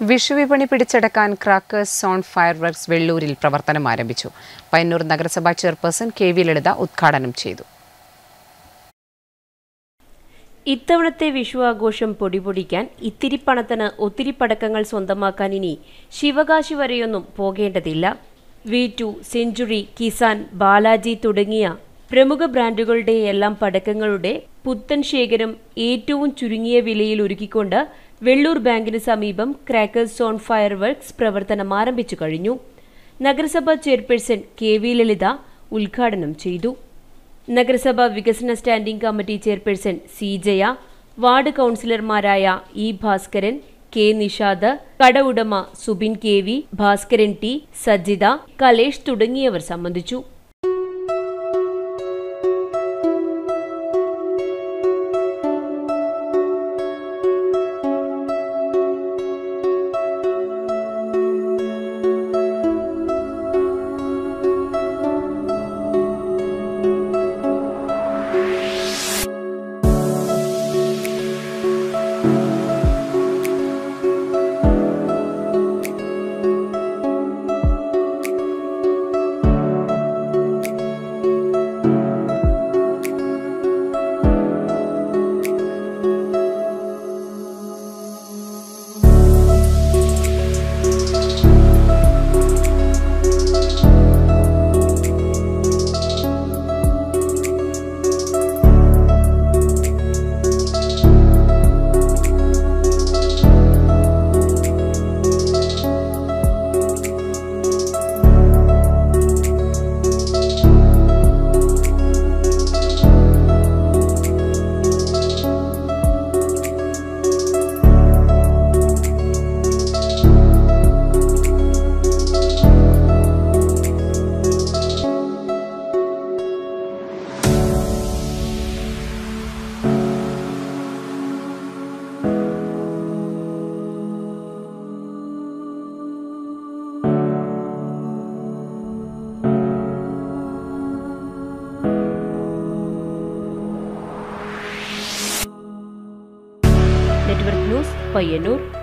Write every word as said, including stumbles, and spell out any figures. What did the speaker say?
വിഷുവിപണി പിടിച്ചെടുക്കാൻ crackers on fireworks വെള്ളൂരിൽ പ്രവർത്തനം ആരംഭിച്ചു. പയ്യന്നൂർ നഗരസഭാ ചെയർപേഴ്സൺ കെ വി ലളിത ഉദ്ഘാടനം ചെയ്തു. ഇത്തവണത്തെ വിഷു ആഘോഷം പൊടിപൊടിക്കാൻ ഇത്തിരി പണത്തിന് ഒത്തിരി പടക്കങ്ങൾ സ്വന്തമാക്കാൻ ഇനി ശിവകാശി വരെയൊന്നും പോകേണ്ടതില്ല. V two, century, Kisan, Balaji തുടങ്ങിയ പ്രമുഖ ബ്രാൻഡുകളുടെ എല്ലാം പടക്കങ്ങളുടെ പുത്തൻ ശേഖരം ഏറ്റവും ചുരുങ്ങിയ വിലയിൽ ഒരുക്കിക്കൊണ്ട് വെള്ളൂർ ബാങ്കിന് സമീപം ക്രാക്കേഴ്സ് ഓൺ ഫയർവർക്സ് പ്രവർത്തനം ആരംഭിച്ചു കഴിഞ്ഞു. നഗരസഭാ ചെയർപേഴ്സൺ കെ വി ലളിത ഉദ്ഘാടനം ചെയ്തു. നഗരസഭാ വികസന standing committee chairperson C Jaya, ward കൗൺസിലർമാരായ ഇ ഭാസ്കരൻ, കെ നിഷാദ്, കട ഉടമ Subin K V, Bhaskaran T, Sajitha, Kalesh തുടങ്ങിയവർ സംബന്ധിച്ചു. Network News, Payyanur.